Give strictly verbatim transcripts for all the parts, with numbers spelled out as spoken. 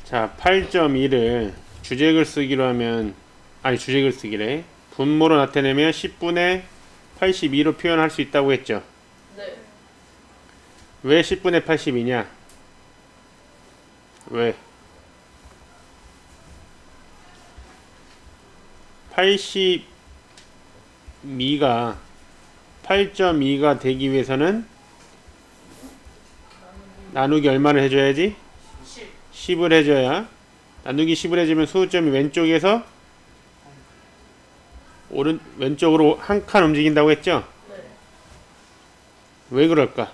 자, 팔 점 일을 주제글 쓰기로 하면, 아니 주제글 쓰기래, 분모로 나타내면 십분의 팔십이로 표현할 수 있다고 했죠. 네. 왜 십분의 팔십이냐? 왜? 팔십이가 팔 점 이가 되기 위해서는 나누기 얼마를 해줘야지? 십. 십을 해줘야, 나누기 십을 해주면 소수점이 왼쪽에서 오른 왼쪽으로 한 칸 움직인다고 했죠? 네. 왜 그럴까?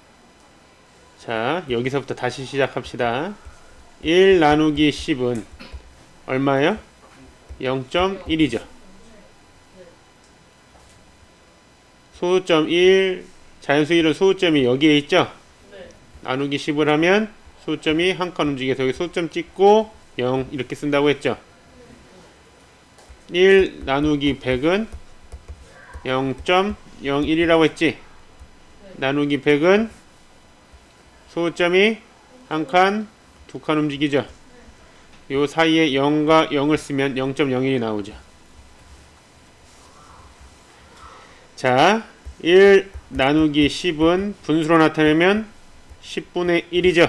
자, 여기서부터 다시 시작합시다. 일 나누기 십은 얼마예요? 영 점 일이죠. 소수점 일, 자연수 일은 소수점이 여기에 있죠? 네. 나누기 십을 하면 소수점이 한 칸 움직여서 여기 소수점 찍고 영 이렇게 쓴다고 했죠? 일 나누기 백은 영 점 영일이라고 했지? 나누기 백은 소수점이 한 칸, 두 칸 움직이죠? 요 사이에 영과 영을 쓰면 영 점 영일이 나오죠. 자, 일 나누기 십은 분수로 나타내면 십분의 일이죠.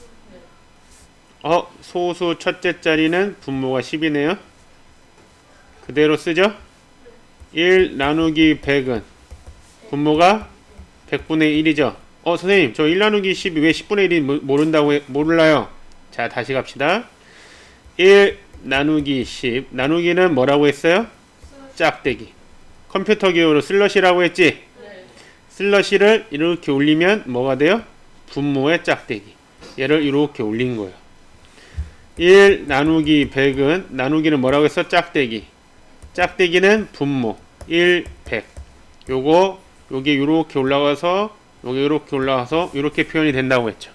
어, 소수 첫째 자리는 분모가 십이네요. 그대로 쓰죠. 일 나누기 백은 분모가 백분의 일이죠. 어, 선생님, 저 일 나누기 십이 왜 십분의 일이 모른다고 해, 몰라요? 자, 다시 갑시다. 일 나누기 십, 나누기는 뭐라고 했어요? 짝대기. 컴퓨터 기호로 슬러시라고 했지? 네. 슬러시를 이렇게 올리면 뭐가 돼요? 분모의 짝대기. 얘를 이렇게 올린 거예요. 일 나누기 백은, 나누기는 뭐라고 했어? 짝대기. 짝대기는 분모. 일, 백. 요거, 요게 요렇게 올라가서, 요게 요렇게 올라가서, 요렇게 표현이 된다고 했죠.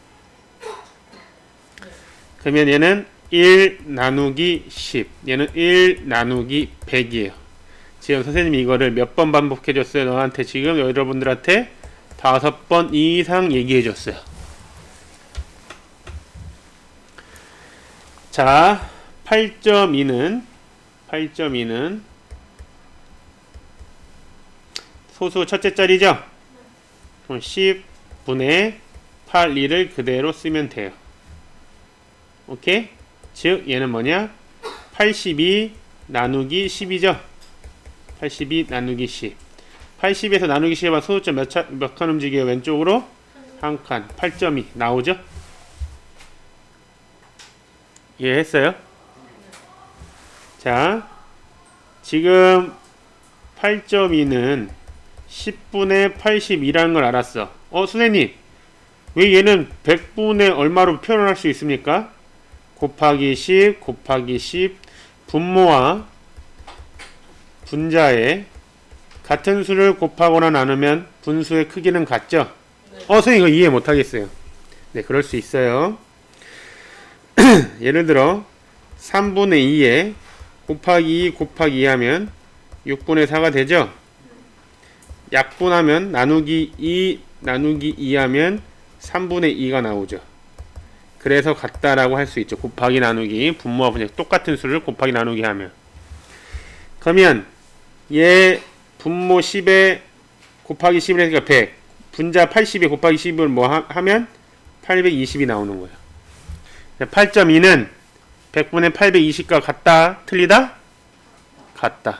그러면 얘는 일 나누기 십. 얘는 일 나누기 백이에요. 지금 선생님이 이거를 몇 번 반복해 줬어요? 너한테 지금 여러분들한테 다섯 번 이상 얘기해 줬어요. 자, 팔 점 이는 팔 점 이는 소수 첫째 자리죠? 그럼 십분의 팔, 이를 그대로 쓰면 돼요. 오케이? 즉 얘는 뭐냐? 팔십이 나누기 십이죠? 팔십이 나누기 십. 팔십에서 나누기 십에 소수점 몇, 몇 칸 움직여요? 왼쪽으로? 한 칸. 팔 점 이 나오죠? 이해했어요? 자, 지금 팔 점 이는 십분의 팔십이라는 걸 알았어. 어, 선생님, 왜 얘는 백분의 얼마로 표현할 수 있습니까? 곱하기 십, 곱하기 십, 분모와 분자에 같은 수를 곱하거나 나누면 분수의 크기는 같죠? 네. 어, 선생님 이거 이해 못하겠어요. 네, 그럴 수 있어요. 예를 들어 삼분의 이에 곱하기 이 곱하기 이 하면 육분의 사가 되죠? 약분하면 나누기 이 나누기 이 하면 삼분의 이가 나오죠. 그래서 같다라고 할 수 있죠. 곱하기 나누기, 분모와 분자 똑같은 수를 곱하기 나누기 하면. 그러면 얘 분모 십에 곱하기 십을 했으니까 백, 분자 팔십에 곱하기 십을 뭐 하, 하면 팔백이십이 나오는 거예요. 팔 점 이는 백분의 팔백이십과 같다? 틀리다? 같다.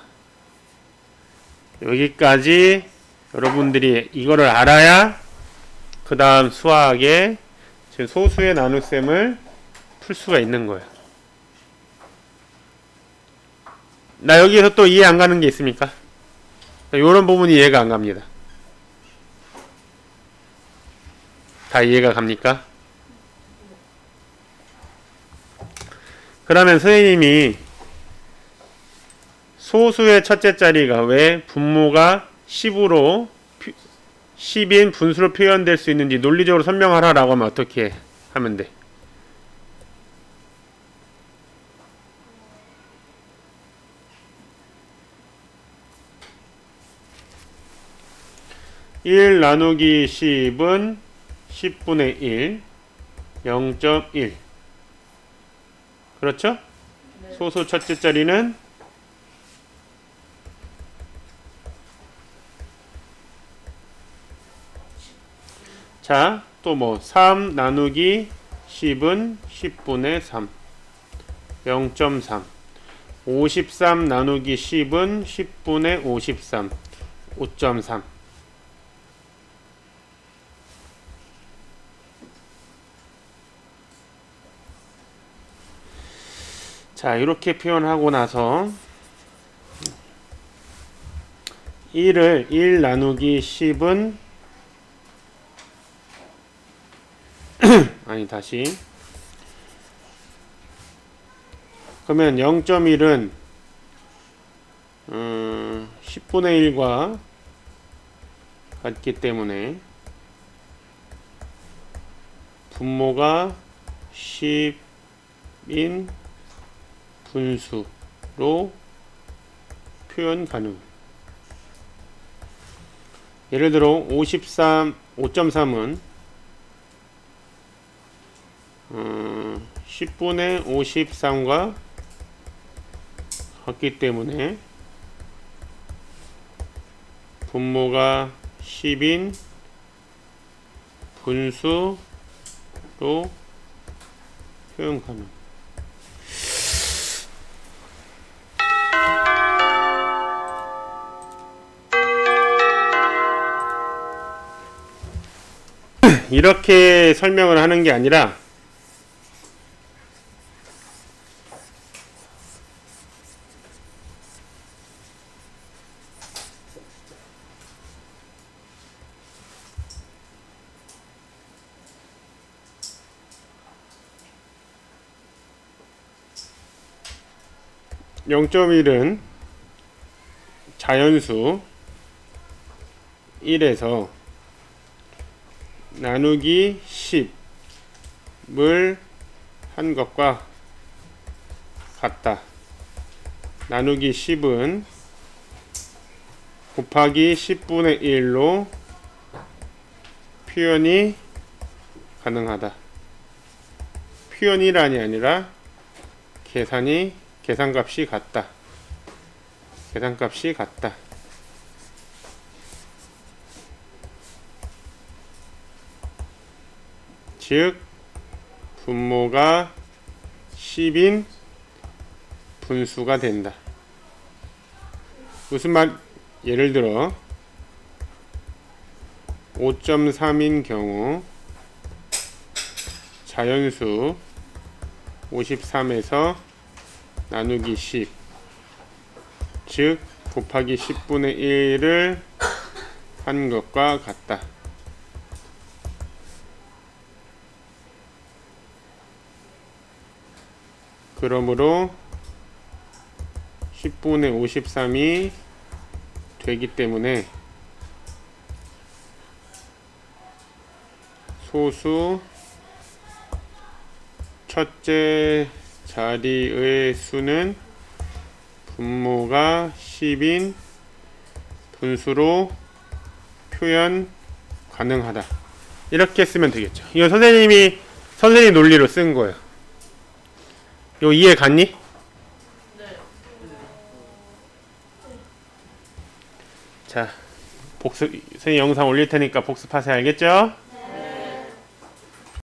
여기까지 여러분들이 이거를 알아야 그 다음 수학에 지금 소수의 나눗셈을 풀 수가 있는 거예요. 나 여기에서 또 이해 안 가는 게 있습니까? 요런 부분이 이해가 안 갑니다. 다 이해가 갑니까? 그러면 선생님이 소수의 첫째 자리가 왜 분모가 십으로 십인 분수로 표현될 수 있는지 논리적으로 설명하라 라고 하면 어떻게 하면 돼? 일 나누기 십은 십분의 일, 영 점 일. 그렇죠? 소수 첫째 자리는 자, 또 뭐 삼 나누기 십은 십분의 삼 영 점 삼 오십삼 나누기 십은 십분의 오십삼 오 점 삼 자, 이렇게 표현하고 나서 일을 일 나누기 십은 아니 다시 그러면 영 점 일은 음, 십분의 일과 같기 때문에 분모가 십인 분수로 표현 가능. 예를 들어 오십삼, 오 점 삼은 음, 십분의 오십삼과 같기 때문에 분모가 십인 분수로 표현 가능. 이렇게 설명을 하는 게 아니라 영 점 일은 자연수 일에서 나누기 십을 한 것과 같다. 나누기 십은 곱하기 십분의 일로 표현이 가능하다. 표현이란이 아니라 계산이 계산값이 같다. 계산값이 같다. 즉 분모가 십인 분수가 된다. 무슨 말? 예를 들어 오 점 삼인 경우 자연수 오십삼에서 나누기 십, 즉 곱하기 십분의 일을 한 것과 같다. 그러므로 십분의 오십삼이 되기 때문에 소수 첫째 자리의 수는 분모가 십인 분수로 표현 가능하다. 이렇게 쓰면 되겠죠. 이거 선생님이 선생님 논리로 쓴 거예요. 이거 이해 갔니? 네. 자, 복습 선생님 영상 올릴 테니까 복습하세요. 알겠죠?